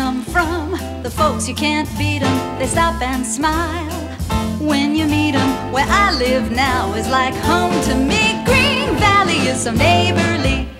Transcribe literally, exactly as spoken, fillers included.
come from. The folks, you can't beat 'em, they stop and smile when you meet 'em. Where I live now is like home to me. Green Valley is so neighborly.